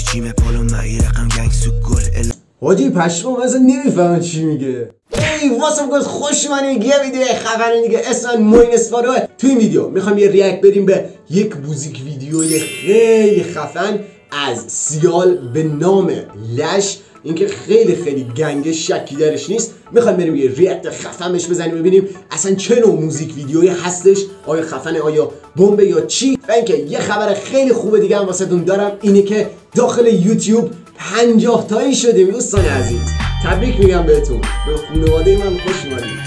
چیم پالو مایی رقم گنگ سو گل حاجی پشمام اصلا نمیفهمم چی میگه. ای واسم گفت خوش اومدین یه ویدیو خبری دیگه اسم موین اسپارو. تو این ویدیو میخوام یه ریاکت بریم به یک موزیک ویدیوی خیلی خفن از سیال به نام لش. اینکه خیلی گنگ شکی درش نیست. میخوایم بریم یه ریاکت خفن بهش بزنیم ببینیم اصلا چه نوع موزیک ویدیویی هستش، آیا خفنه، آیا بمب یا چی. و اینکه یه خبر خیلی خوبه دیگه هم واسهتون دارم، اینه که داخل یوتیوب 50 تایی شدیم دوستان عزیز. تبریک میگم بهتون، به خانواده من خوش اومدید.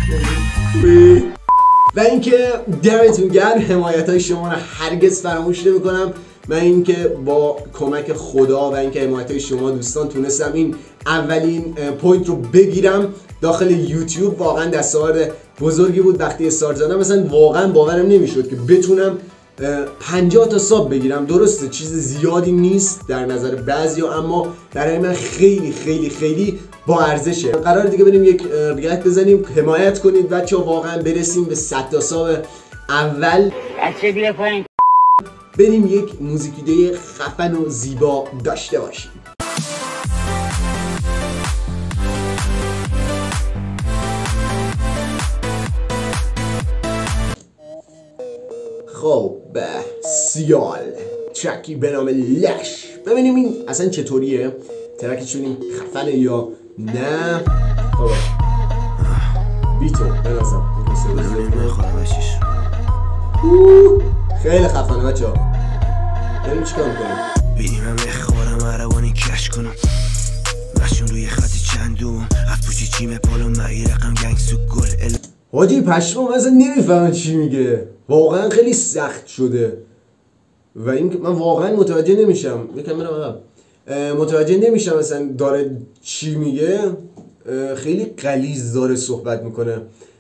و اینکه دمتون گرم، حمایت‌های شما رو هرگز فراموش نمی‌کنم. من اینکه با کمک خدا و اینکه حمایت‌های شما دوستان تونستم این اولین پوینت رو بگیرم داخل یوتیوب. واقعا دستاورد بزرگی بود. وقتی استارت زدم مثلا واقعا باورم نمیشد که بتونم 50 تا ساب بگیرم. درسته چیز زیادی نیست در نظر بعضیا، اما برای من خیلی با ارزشه. قرار دیگه بریم یک ریاکت بزنیم. حمایت کنید بچه‌ها، واقعا برسیم به 100 تا ساب اول. بچه بیا پایین، بریم یک موزیک ویدیوی خفن و زیبا داشته باشیم. خب سیال ترکی به نام لش. ببینیم این اصلا چطوریه، ترکشون این خفنه یا نه. خب بیتو بنازم خیلی خفنه بچه ها. بریم چیکار میکنیم؟ بینیم همه اخبارم عربانی کش کنم مشون روی خطی چندوم از پوچی چیم پالو مایی رقم گنگ سو گل حاجی پشمام اصلا نمیفهمم چی میگه. واقعا خیلی سخت شده و این من واقعا متوجه نمیشم. متوجه نمیشم مثلا داره چی میگه. خیلی غلیظ داره صحبت میکنه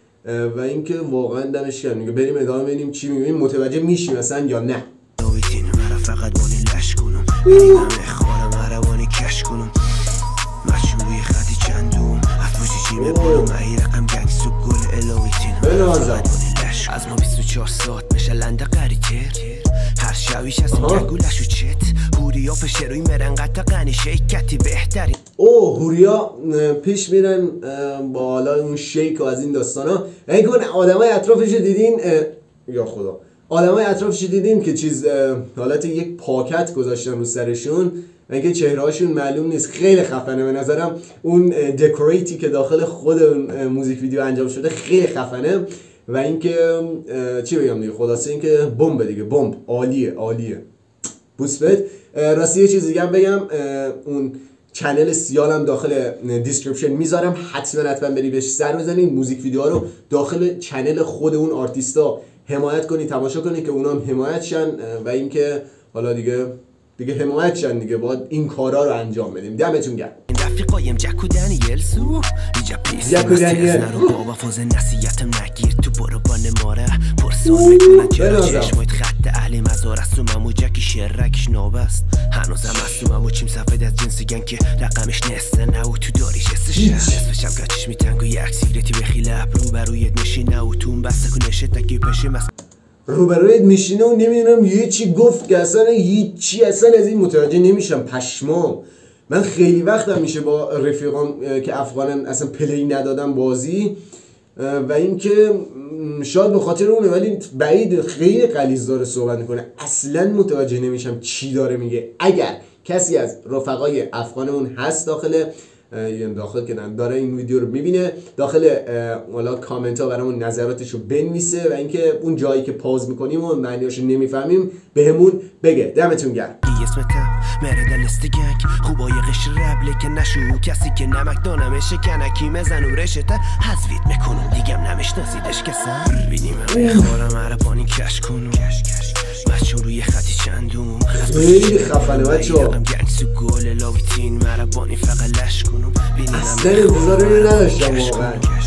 و اینکه واقعا دمش گرم میگه. بریم ادامه ببینیم چی میگه، موافقه میشیم مثلا یا نه. نویتین مرا فقط بانی لش کنم بینیم همه اخبارم عربانی کش کنم مشون روی خطی چندوم از پوچی چیم پالو مایی رقم گنگ سو گل الویتین بنازم از ما 24 ساعت میشه لنده قریتر هر شویش از این گنگولش و چت هوریا پشه روی مرن قطع غنی شیکتی بهتری. هوریا پیش میرن با حالا اون شیک و از این داستان ها. این کن آدم های اطرافش دیدین یا خدا، آدم های اطرافش دیدین که چیز حالت یک پاکت گذاشتن رو سرشون و اینکه چهره هاشون معلوم نیست. خیلی خفنه به نظرم. اون دکوریتی که داخل خود موزیک ویدیو انجام شده خیلی خفنه. و اینکه چی بگم دیگه، خلاصه اینکه بمب دیگه، بمب عالیه. بوسفت. راستی یه چیز دیگه هم بگم، اون چنل سیالم داخل دیسکریپشن میذارم، حتما برید بهش سر بزنید. موزیک ویدیوها رو داخل چنل خود اون آرتیستا حمایت کنید، تماشا کنید که اونا هم حمایت شن و اینکه حالا دیگه حمایت شن دیگه، باید این کارا رو انجام بدیم. دمتون گرم. رفیقایم جک و دنیل سو اینجا پیس نرو بابا فاز نصیحتم نگیر تو برو بان ماره پرسان میکنن چرا چشمایت خط اهل مزار است و ممو جکی شرکش نابست هنوزم هست و ممو چیم سفید از جنسی گن که رقمش نسته نه و تو داریش استشه نصفشم گچش میتنگ و یک سیگرتی بخیل رو برویت نشینه و تو اون بسته کنشه تکی پشه روبرویت میشینه و نمیدونم یه چی گفت که اصلا هیچی اصلا از این متوجه نمیشم. پشمام. من خیلی وقتم میشه با رفیقام که افغانن اصلا پلی ندادم بازی و اینکه شاید به خاطر اونه، ولی بعید خیلی غلیظ داره صحبت میکنه. اصلا متوجه نمیشم چی داره میگه. اگر کسی از رفقای افغانمون هست داخل که داره این ویدیو رو میبینه، داخل والا کامنت ها برامون نظراتشو بنویسه و اینکه اون جایی که پاز میکنیم و معنیاشو نمیفهمیم بهمون بگه. دمتون گرم. مرد لست گنگ خوبای قشر ربله که نشو کسی که نمک دانمه شکنکی مزن و رشته حذفیت میکنم دیگم نمیشناسیدش کسم بینیم همه اخبارم عربانی کش کنم بچه روی خطی چندوم خیلی خفنه بچه ها. گنگ سو گل لاویتین مربانی فقط لش کنم بینیم اصلا انتظار رو نداشتم واقعا.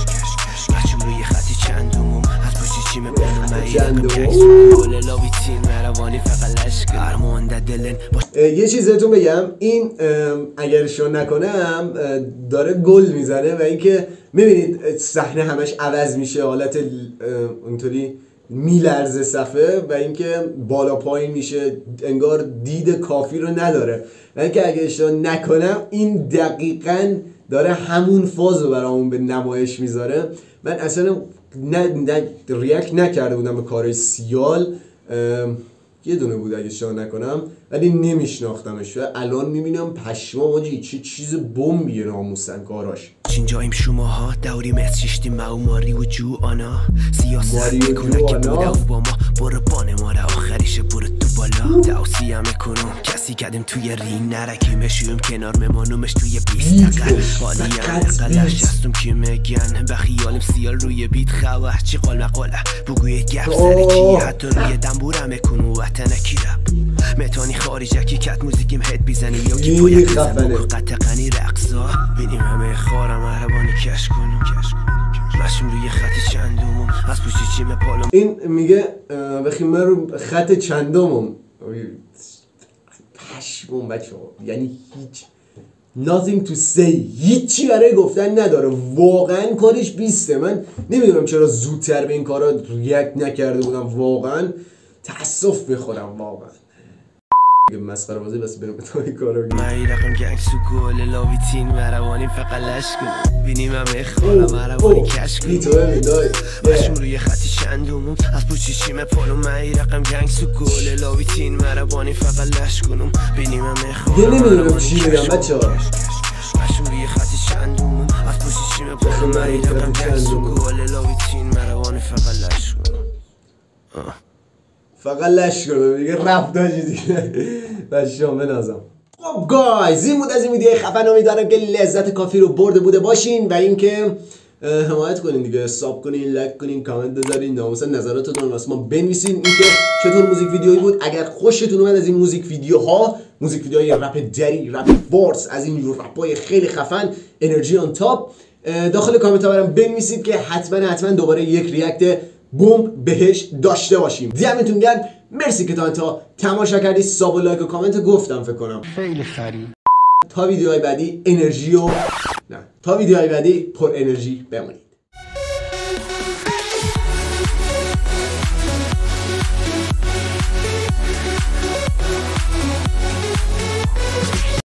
بچه روی خطی چندوم از پشتی چیم بلو مایی گنگ سو گل لاویتین مربانی فقط لش کنم دلن. یه چیز بهتون بگم، این اگر شو نکنم داره گل میزنه و اینکه میبینید صحنه همش عوض میشه، حالت اونطوری میلرزه صفحه و اینکه بالا پایین میشه، انگار دید کافی رو نداره. و اینکه اگه اشتباه نکنم این دقیقاً داره همون فاز رو برامون به نمایش میذاره. من اصلا نه ریاکت نکرده بودم به کارهای سیال، یه دونه بود اگه اشتباه نکنم، ولی نمیشناختمش و الان میبینم پشمام آجی چه چیز بمبیه ناموسن کاراش. اینجاییم شماها دوری متر ما و ماری و جو آنا سیاست میکنه که بوده و با ما برو بانه ما را آخریش برو تو بالا دوسی هم میکنم کسی کدیم توی رین نرکیمشویم کنار ممانومش توی بیست دقیقه حالی هم قلش جستم که میگن بخیالیم سیال روی بیت خواه چی قال مقاله بگوی گپ سری کیه حتی روی دنبورم میکنم وطنه کی رب متانی خارجه کی کت موزیکیم هد بیزنی یا کی پویه بزن بکن قطقنی رقصا بینیم همه خارم عربانی کش کنم مشیم روی خط چندمم از پوشی چیم پالم. این میگه بخیم من رو خط چندمم پشمون بچه ها، یعنی هیچ nothing to say، هیچی برای گفتن نداره، واقعا کارش بیسته. من نمیدونم چرا زودتر به این کارا ریاکت نکرده بودم، واقعا تاسف میخورم واقعا. مسخره بازی بس بریم تا این کارو بگیم. من رقم گنگ سو گل لاویتین مروانی فقط لش کنم بینیم همه خالا مروانی کش کنم بیتو ببین دای مشم روی خطی چندمم از پوچی چیمه پالو من رقم گنگ سو گل لاویتین مروانی فقط لش کنم بینیم همه خالا نمیدونم چی میگم بچه‌ها. مشم روی خطی چندمم از پوچی چیمه پالو من رقم گنگ سو گل لاویتین مروانی فقط لش کنم فقط لش کنم دیگه رفت داشتی دیگه بچه‌ها بنازم. خب گایز این بود از این ویدیو خفن، امیدوارم که لذت کافی رو برده بوده باشین و اینکه حمایت کنین دیگه، ساب کنین، لایک کنین، کامنت بذارین، ناموسا نظراتتون واسه ما بنویسین اینکه چطور موزیک ویدیویی بود. اگر خوشتون اومد از این موزیک ویدیوهای رپ دری، رپ فورس، از این رپای خیلی خفن، انرژی آن تاپ، داخل کامنت ها برام بنویسید که حتما دوباره یک ریاکت بوم بهش داشته باشیم. دمتون گرم، مرسی که تا تماشا کردی. ساب و لایک و کامنت گفتم فکر کنم خیلی خری. تا ویدیوهای بعدی پر انرژی بمونید.